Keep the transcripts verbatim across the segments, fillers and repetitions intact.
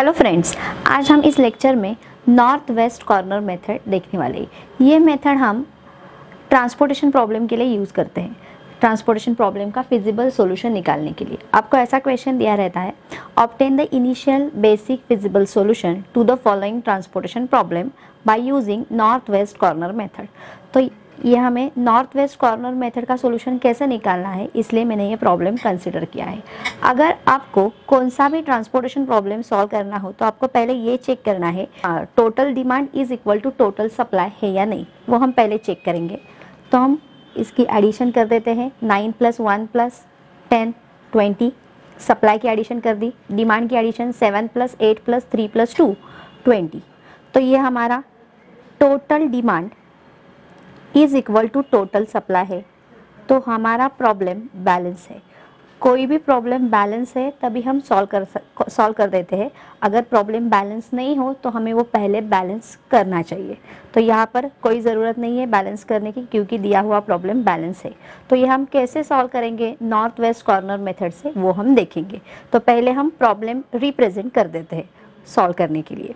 Hello friends, आज हम इस लेक्चर में नॉर्थ वेस्ट कॉर्नर मेथड देखने वाले हैं। ये मेथड हम ट्रांसपोर्टेशन प्रॉब्लम के लिए यूज़ करते हैं, ट्रांसपोर्टेशन प्रॉब्लम का फिजिबल सॉल्यूशन निकालने के लिए। आपको ऐसा क्वेश्चन दिया रहता है, obtain the initial basic feasible solution to the following transportation problem by using north west corner method. तो ये हमें नॉर्थ वेस्ट कॉर्नर मेथड का सॉल्यूशन कैसे निकालना है, इसलिए मैंने ये प्रॉब्लम कंसिडर किया है। अगर आपको कौन सा भी ट्रांसपोर्टेशन प्रॉब्लम सॉल्व करना हो तो आपको पहले ये चेक करना है total demand is equal to total supply है या नहीं, वो हम पहले चेक करेंगे। तो हम इसकी एडिशन कर देते हैं, nine plus one plus ten twenty, supply की एडिशन कर दी, डिमांड की addition seven plus eight plus three plus two twenty. तो ये हमारा total demand is equal to total supply है। तो हमारा प्रॉब्लम बैलेंस है। कोई भी प्रॉब्लम बैलेंस है तभी हम सॉल्व कर सॉल्व कर देते हैं। अगर प्रॉब्लम बैलेंस नहीं हो तो हमें वो पहले बैलेंस करना चाहिए। तो यहाँ पर कोई ज़रूरत नहीं है बैलेंस करने की, क्योंकि दिया हुआ प्रॉब्लम बैलेंस है। तो ये हम कैसे सॉल्व करेंगे नॉर्थ वेस्ट कॉर्नर मेथड से, वो हम देखेंगे। तो पहले हम प्रॉब्लम रिप्रेजेंट कर देते हैं सॉल्व करने के लिए।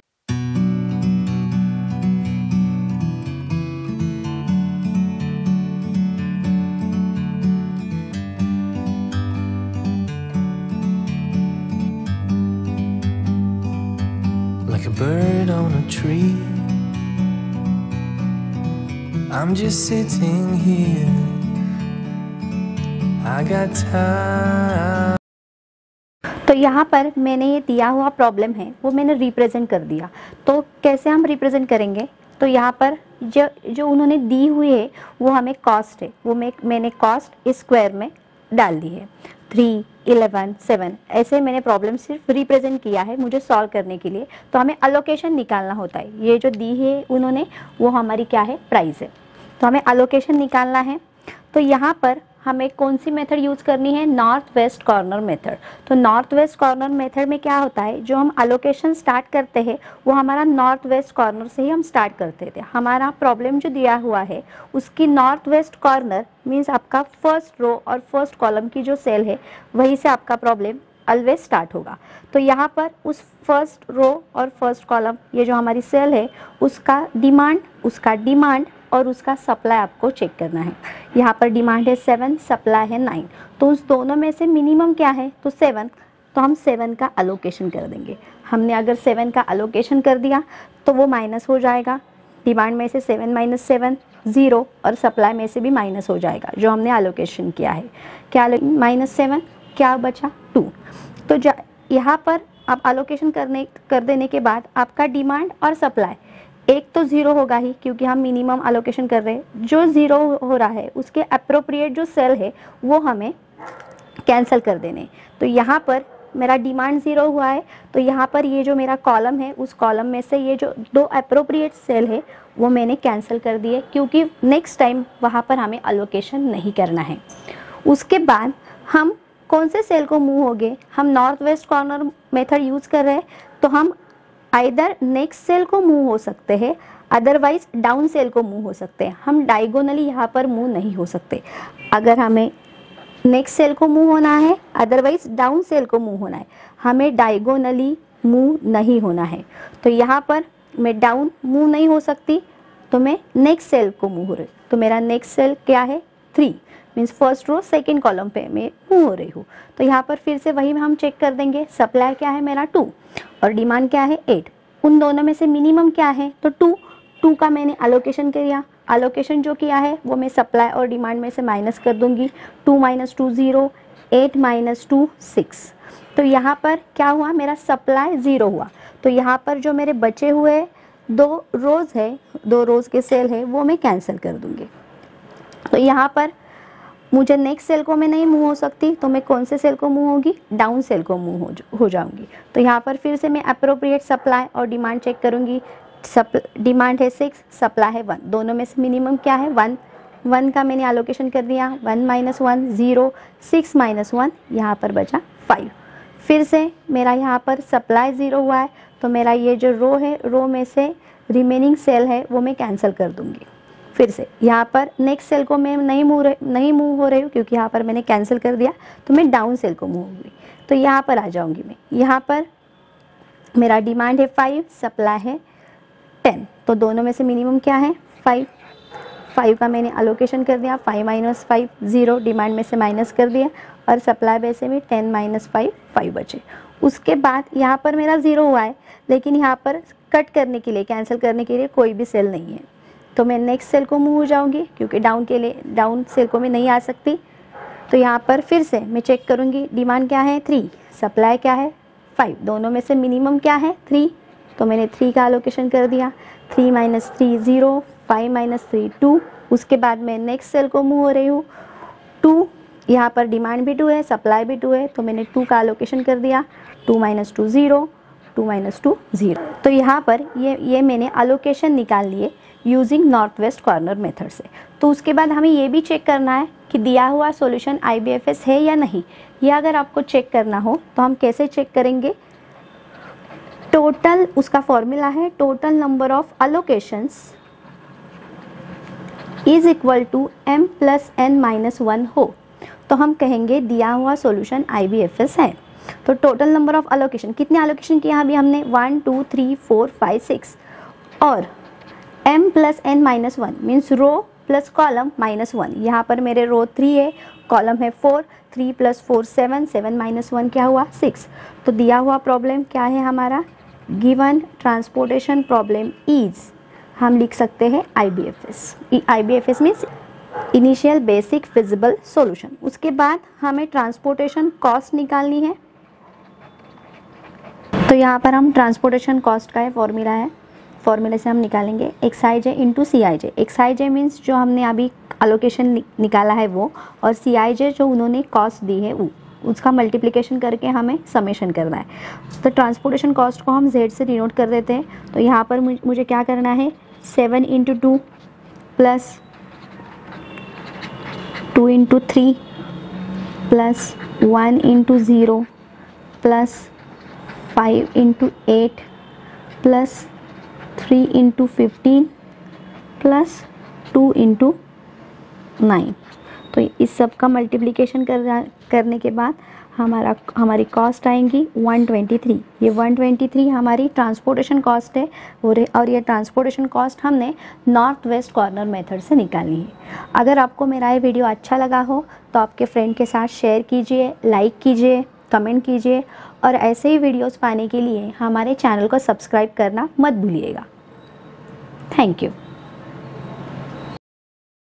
Like a bird on a tree, I'm just sitting here. I got time. तो यहाँ पर मैंने ये दिया हुआ प्रॉब्लम है वो मैंने रिप्रेजेंट कर दिया। तो कैसे हम रिप्रेजेंट करेंगे, तो यहाँ पर जो जो उन्होंने दी हुई है वो हमें कॉस्ट है, वो मैं मैंने कॉस्ट स्क्वायर में डाल दी है। थ्री इलेवन सेवन ऐसे मैंने प्रॉब्लम सिर्फ रिप्रेजेंट किया है मुझे सॉल्व करने के लिए। तो हमें अलोकेशन निकालना होता है। ये जो दी है उन्होंने वो हमारी क्या है, प्राइस है। तो हमें अलोकेशन निकालना है। तो यहाँ पर हमें कौन सी मेथड यूज़ करनी है, नॉर्थ वेस्ट कॉर्नर मेथड। तो नॉर्थ वेस्ट कॉर्नर मेथड में क्या होता है, जो हम अलोकेशन स्टार्ट करते हैं वो हमारा नॉर्थ वेस्ट कॉर्नर से ही हम स्टार्ट करते थे। हमारा प्रॉब्लम जो दिया हुआ है उसकी नॉर्थ वेस्ट कॉर्नर मीन्स आपका फर्स्ट रो और फर्स्ट कॉलम की जो सेल है वहीं से आपका प्रॉब्लम ऑलवेज स्टार्ट होगा। तो यहाँ पर उस फर्स्ट रो और फर्स्ट कॉलम, ये जो हमारी सेल है उसका डिमांड उसका डिमांड और उसका सप्लाई आपको चेक करना है। यहाँ पर डिमांड है सेवन, सप्लाई है नाइन। तो उस दोनों में से मिनिमम क्या है, तो सेवन। तो हम सेवन का अलोकेशन कर देंगे। हमने अगर सेवन का अलोकेशन कर दिया तो वो माइनस हो जाएगा। डिमांड में से सेवन माइनस सेवन ज़ीरो, और सप्लाई में से भी माइनस हो जाएगा जो हमने अलोकेशन किया है। क्या माइनस सेवन, क्या बचा टू। तो यहाँ पर आप अलोकेशन करने कर देने के बाद आपका डिमांड और सप्लाई एक तो ज़ीरो होगा ही, क्योंकि हम मिनिमम अलोकेशन कर रहे हैं। जो ज़ीरो हो रहा है उसके अप्रोप्रिएट जो सेल है वो हमें कैंसिल कर देने। तो यहाँ पर मेरा डिमांड ज़ीरो हुआ है, तो यहाँ पर ये जो मेरा कॉलम है उस कॉलम में से ये जो दो अप्रोप्रिएट सेल है वो मैंने कैंसिल कर दिए, क्योंकि नेक्स्ट टाइम वहाँ पर हमें अलोकेशन नहीं करना है। उसके बाद हम कौन से सेल को मूव हो गए, हम north west corner method use कर रहे हैं तो हम आइदर नेक्स्ट सेल को मूव हो सकते हैं, अदरवाइज डाउन सेल को मूव हो सकते हैं। हम डायगोनली यहाँ पर मूव नहीं हो सकते। अगर हमें नेक्स्ट सेल को मूव होना है, अदरवाइज डाउन सेल को मूव होना है, हमें डायगोनली मूव नहीं होना है। तो यहाँ पर मैं डाउन मूव नहीं हो सकती, तो मैं नेक्स्ट सेल को मूव हो रही। तो मेरा नेक्स्ट सेल क्या है, three, means first row second column पे मैं मूव हो रही हूँ। तो यहाँ पर फिर से वही हम चेक कर देंगे। सप्लाई क्या है मेरा टू और डिमांड क्या है एट। उन दोनों में से मिनिमम क्या है, तो टू। टू का मैंने अलोकेशन किया। अलोकेशन जो किया है वो मैं सप्लाई और डिमांड में से माइनस कर दूंगी। Two minus two zero, eight minus two six. तो यहाँ पर क्या हुआ, मेरा सप्लाई ज़ीरो हुआ। तो यहाँ पर जो मेरे बचे हुए दो रोज़ है, दो रोज़ के सेल है वो मैं कैंसिल कर दूँगी। तो यहाँ पर मुझे नेक्स्ट सेल को मैं नहीं मूव हो सकती, तो मैं कौन से सेल को मूव होगी, डाउन सेल को मूव हो, हो जाऊंगी। तो यहाँ पर फिर से मैं अप्रोप्रिएट सप्लाई और डिमांड चेक करूँगी। सप डिमांड है सिक्स, सप्लाई है वन, दोनों में से मिनिमम क्या है, वन। वन का मैंने अलोकेशन कर दिया। One minus one zero, six minus one, यहाँ पर बचा फाइव। फिर से मेरा यहाँ पर सप्लाई ज़ीरो हुआ है, तो मेरा ये जो रो है, रो में से रिमेनिंग सेल है वो मैं कैंसिल कर दूँगी। फिर से यहाँ पर नेक्स्ट सेल को मैं नहीं मूव नहीं मूव हो रही हूँ, क्योंकि यहाँ पर मैंने कैंसिल कर दिया। तो मैं डाउन सेल को मूव हुई। तो यहाँ पर आ जाऊँगी मैं। यहाँ पर मेरा डिमांड है फाइव, सप्लाई है टेन, तो दोनों में से मिनिमम क्या है फाइव। फाइव का मैंने अलोकेशन कर दिया, five minus five zero, demand में से माइनस कर दिया, और सप्लाई वैसे भी टेन माइनस फाइव फाइव बचे। उसके बाद यहाँ पर मेरा ज़ीरो हुआ है, लेकिन यहाँ पर कट करने के लिए, कैंसिल करने के लिए कोई भी सेल नहीं है, तो मैं नेक्स्ट सेल को मूव हो जाऊँगी, क्योंकि डाउन के लिए डाउन सेल को मैं नहीं आ सकती। तो यहाँ पर फिर से मैं चेक करूँगी, डिमांड क्या है थ्री, सप्लाई क्या है फाइव, दोनों में से मिनिमम क्या है थ्री, तो मैंने थ्री का अलोकेशन कर दिया। Three minus three zero, five minus three two. उसके बाद मैं नेक्स्ट सेल को मूव हो रही हूँ, टू, यहाँ पर डिमांड भी टू है, सप्लाई भी टू है, तो मैंने टू का अलोकेशन कर दिया। Two minus two zero, two minus two zero. तो यहाँ पर ये ये मैंने अलोकेशन निकाल लिए using north west corner method से। तो उसके बाद हमें ये भी चेक करना है कि दिया हुआ solution I B F S है या नहीं। ये अगर आपको चेक करना हो तो हम कैसे चेक करेंगे, टोटल, उसका फॉर्मूला है total number of allocations is equal to M plus N minus one हो, तो हम कहेंगे दिया हुआ solution I B F S है। तो टोटल नंबर ऑफ अलोकेशन, कितने अलोकेशन किया अभी हमने, one two three four five six, और m plus N minus one means row plus column minus one. यहाँ पर मेरे रो थ्री है, कॉलम है four, three plus four seven, seven minus one क्या हुआ सिक्स। तो दिया हुआ प्रॉब्लम क्या है हमारा, गिवन ट्रांसपोर्टेशन प्रॉब्लम इज, हम लिख सकते हैं I B F S. I B F S means initial basic feasible solution. उसके बाद हमें ट्रांसपोर्टेशन कॉस्ट निकालनी है, तो यहाँ पर हम ट्रांसपोर्टेशन कॉस्ट का फॉर्मूला है, फॉर्मूले से हम निकालेंगे X I J into C I J. X I J means जो हमने अभी अलोकेशन नि, निकाला है वो, और सी आई जे जो उन्होंने कॉस्ट दी है वो, उसका मल्टीप्लिकेशन करके हमें समेशन करना है। तो ट्रांसपोर्टेशन कॉस्ट को हम जेड से डिनोट कर देते हैं। तो यहाँ पर मुझे क्या करना है, seven into two plus two into three plus one into zero plus five into eight plus three into fifteen plus two into nine. तो इस सब का मल्टीप्लिकेशन कर करने के बाद हमारा हमारी कॉस्ट आएंगी वन ट्वेंटी थ्री। ये वन ट्वेंटी थ्री हमारी ट्रांसपोर्टेशन कॉस्ट है, और और ये ट्रांसपोर्टेशन कॉस्ट हमने नॉर्थ वेस्ट कॉर्नर मेथड से निकाली है। अगर आपको मेरा ये वीडियो अच्छा लगा हो तो आपके फ्रेंड के साथ शेयर कीजिए, लाइक कीजिए, कमेंट कीजिए, और ऐसे ही वीडियोस पाने के लिए हमारे चैनल को सब्सक्राइब करना मत भूलिएगा। Thank you.